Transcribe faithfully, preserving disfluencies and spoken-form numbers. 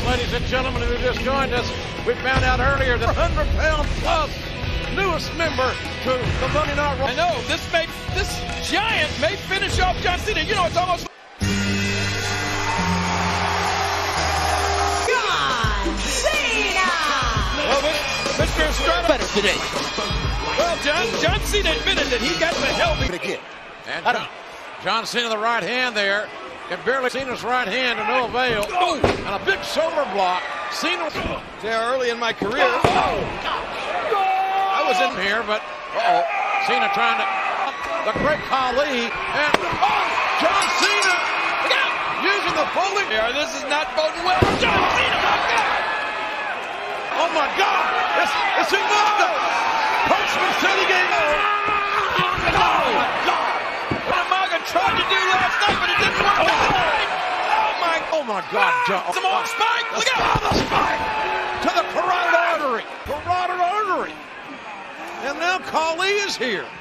Ladies and gentlemen who just joined us, we found out earlier that one hundred pound plus newest member to the Monday Night Raw. I know, this may, this giant may finish off John Cena. You know, it's almost... John Cena! Well, Mister Estrada better today. Well, John, John Cena admitted that he got the help. Again. And John, John Cena, the right hand there. Can barely Cena's right hand to no avail. Oh, and a big shoulder block. Cena. Yeah, early in my career. Oh, I was in here, but uh-oh. Cena trying to. The great Khali. And oh, John Cena using the fully. Yeah, this is not boding well. John Cena knocked out. Oh my God! It's it's Umaga. Postman said he gave. Oh my God! What Umaga tried to do last night, but it didn't work out tonight. Oh my! Oh my God! John. Some more spike. Look out! The spike to the carotid artery. Carotid artery. And now Khali is here.